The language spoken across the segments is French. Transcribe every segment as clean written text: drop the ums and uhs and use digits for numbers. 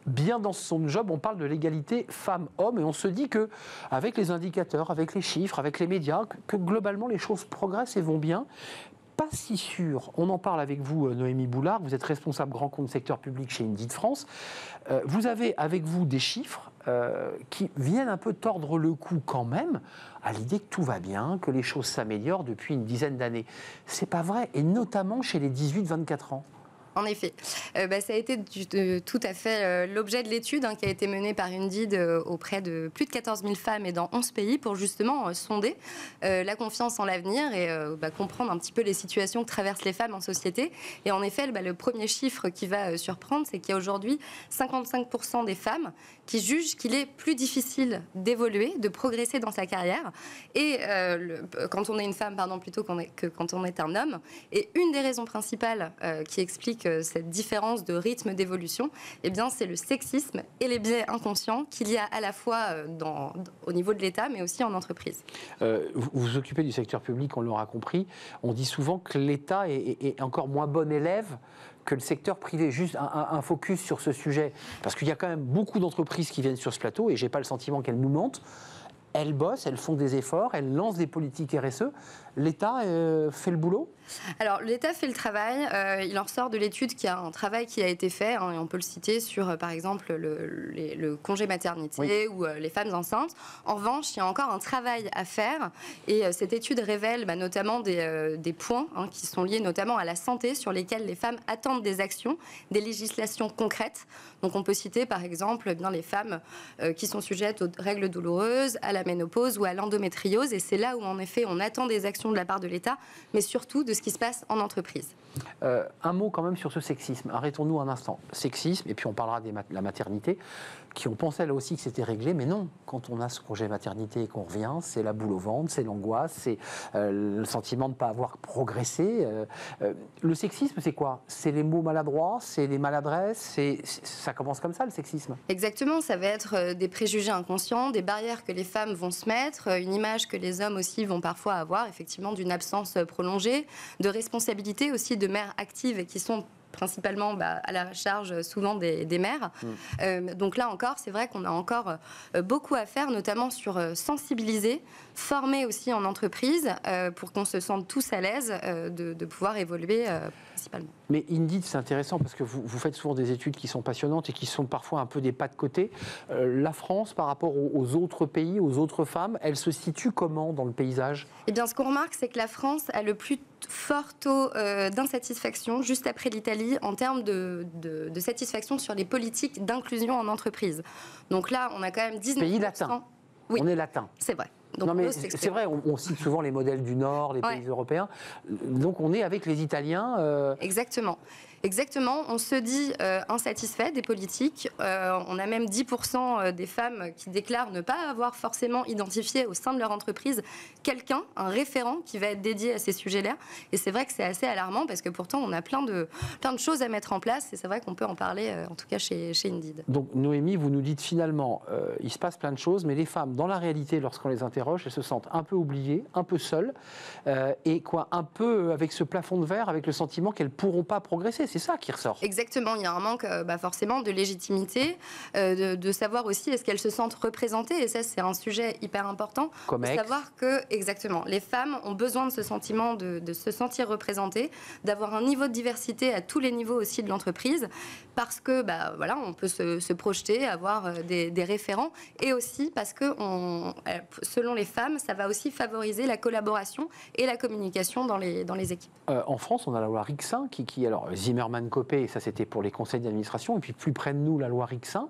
bien dans son job, on parle de l'égalité femmes-hommes et on se dit que avec les indicateurs, avec les chiffres, avec les médias, que globalement les choses progressent et vont bien. Pas si sûr. On en parle avec vous, Noémie Boulard. Vous êtes responsable grand compte secteur public chez Indeed France. Vous avez avec vous des chiffres qui viennent un peu tordre le cou quand même à l'idée que tout va bien, que les choses s'améliorent depuis une dizaine d'années. C'est pas vrai, et notamment chez les 18-24 ans. En effet, ça a été tout à fait l'objet de l'étude qui a été menée par Indeed auprès de plus de 14 000 femmes et dans 11 pays pour justement sonder la confiance en l'avenir et comprendre un petit peu les situations que traversent les femmes en société. Et en effet, le premier chiffre qui va surprendre, c'est qu'il y a aujourd'hui 55% des femmes qui jugent qu'il est plus difficile d'évoluer, de progresser dans sa carrière, et quand on est une femme, plutôt que quand on est un homme. Et une des raisons principales qui explique cette différence de rythme d'évolution, c'est le sexisme et les biais inconscients qu'il y a à la fois au niveau de l'État, mais aussi en entreprise. Vous vous occupez du secteur public, on l'aura compris. On dit souvent que l'État est encore moins bon élève que le secteur privé. Juste un focus sur ce sujet, parce qu'il y a quand même beaucoup d'entreprises qui viennent sur ce plateau, et je n'ai pas le sentiment qu'elles nous mentent. Elles bossent, elles font des efforts, elles lancent des politiques RSE. L'État fait le boulot ? Alors, l'État fait le travail. Il en ressort de l'étude qu'il y a un travail qui a été fait, et on peut le citer sur, par exemple, le congé maternité ou les femmes enceintes. En revanche, il y a encore un travail à faire. Et cette étude révèle notamment des points qui sont liés notamment à la santé, sur lesquels les femmes attendent des actions, des législations concrètes. Donc, on peut citer, par exemple, les femmes qui sont sujettes aux règles douloureuses, à la ménopause ou à l'endométriose. Et c'est là où, en effet, on attend des actions de la part de l'État, mais surtout de ce qui se passe en entreprise. Un mot quand même sur ce sexisme. Arrêtons-nous un instant. Sexisme, et puis on parlera de la maternité, qui ont pensé là aussi que c'était réglé, mais non. Quand on a ce congé maternité et qu'on revient, c'est la boule au ventre, c'est l'angoisse, c'est le sentiment de ne pas avoir progressé. Le sexisme, c'est quoi ? C'est les mots maladroits, c'est les maladresses, ça commence comme ça, le sexisme ? Exactement, ça va être des préjugés inconscients, des barrières que les femmes vont se mettre, une image que les hommes aussi vont parfois avoir, effectivement, d'une absence prolongée, de responsabilité aussi de mères actives et qui sont principalement à la charge souvent des mères. Donc là encore, c'est vrai qu'on a encore beaucoup à faire, notamment sur sensibiliser, former aussi en entreprise pour qu'on se sente tous à l'aise de pouvoir évoluer principalement. Mais Indeed, c'est intéressant parce que vous faites souvent des études qui sont passionnantes et qui sont parfois un peu des pas de côté. La France, par rapport aux autres pays, aux autres femmes, elle se situe comment dans le paysage ? Eh bien, ce qu'on remarque, c'est que la France a le plus fort taux d'insatisfaction, juste après l'Italie, en termes de satisfaction sur les politiques d'inclusion en entreprise. Donc là, on a quand même 19%. Pays latin. Oui, on est latin. C'est vrai. Donc non mais c'est vrai, on cite souvent les modèles du Nord, les pays européens. Donc on est avec les Italiens. Exactement, on se dit insatisfait des politiques. On a même 10% des femmes qui déclarent ne pas avoir forcément identifié au sein de leur entreprise quelqu'un, un référent qui va être dédié à ces sujets-là. Et c'est vrai que c'est assez alarmant parce que pourtant on a plein de choses à mettre en place et c'est vrai qu'on peut en parler, en tout cas chez Indeed. Donc Noémie, vous nous dites finalement, il se passe plein de choses, mais les femmes, dans la réalité, lorsqu'on les interroge, elles se sentent un peu oubliées, un peu seules, et un peu avec ce plafond de verre, avec le sentiment qu'elles ne pourront pas progresser. C'est ça qui ressort. Exactement, il y a un manque forcément de légitimité, de savoir aussi est-ce qu'elles se sentent représentées, et ça c'est un sujet hyper important, de savoir que, exactement, les femmes ont besoin de ce sentiment de se sentir représentées, d'avoir un niveau de diversité à tous les niveaux aussi de l'entreprise, parce que on peut se projeter, avoir des référents, et aussi parce que selon les femmes, ça va aussi favoriser la collaboration et la communication dans les équipes. En France, on a la loi Rixain alors Zimmermann-Copé, et ça c'était pour les conseils d'administration, et puis plus près de nous, la loi Rixain.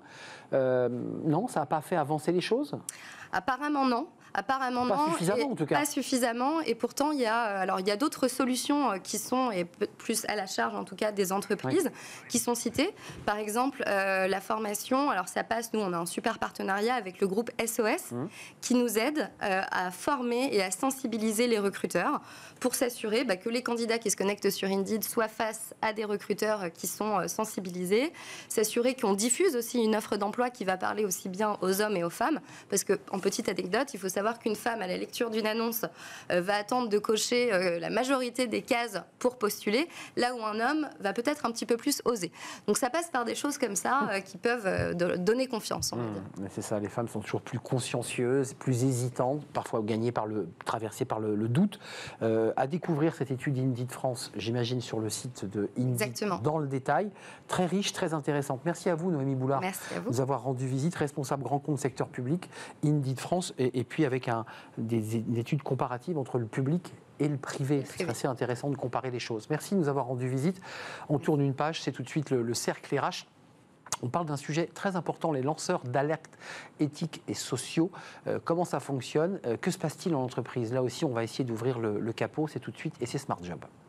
Non, ça n'a pas fait avancer les choses ? Apparemment non. Apparemment pas non, suffisamment en tout cas. Pas suffisamment, et pourtant il y a d'autres solutions qui sont plus à la charge en tout cas des entreprises qui sont citées. Par exemple, la formation. Alors ça passe. Nous, on a un super partenariat avec le groupe SOS qui nous aide à former et à sensibiliser les recruteurs pour s'assurer que les candidats qui se connectent sur Indeed soient face à des recruteurs recruteurs qui sont sensibilisés, s'assurer qu'on diffuse aussi une offre d'emploi qui va parler aussi bien aux hommes et aux femmes, parce qu'en petite anecdote, il faut savoir qu'une femme, à la lecture d'une annonce, va attendre de cocher la majorité des cases pour postuler, là où un homme va peut-être un petit peu plus oser. Donc ça passe par des choses comme ça qui peuvent donner confiance, on va dire. C'est ça, les femmes sont toujours plus consciencieuses, plus hésitantes, parfois traversées par le doute. À découvrir cette étude Indeed France, j'imagine, sur le site de Indeed. Exactement. Dans le détail. Très riche, très intéressante. Merci à vous, Noémie Boulard, de nous avoir rendu visite, responsable grand compte secteur public, Indeed France, et puis avec des études comparatives entre le public et le privé. C'est assez intéressant de comparer les choses. Merci de nous avoir rendu visite. On tourne une page, c'est tout de suite le cercle RH. On parle d'un sujet très important, les lanceurs d'alerte éthiques et sociaux. Comment ça fonctionne? Que se passe-t-il en entreprise? Là aussi, on va essayer d'ouvrir le capot. C'est tout de suite et c'est Smart Job.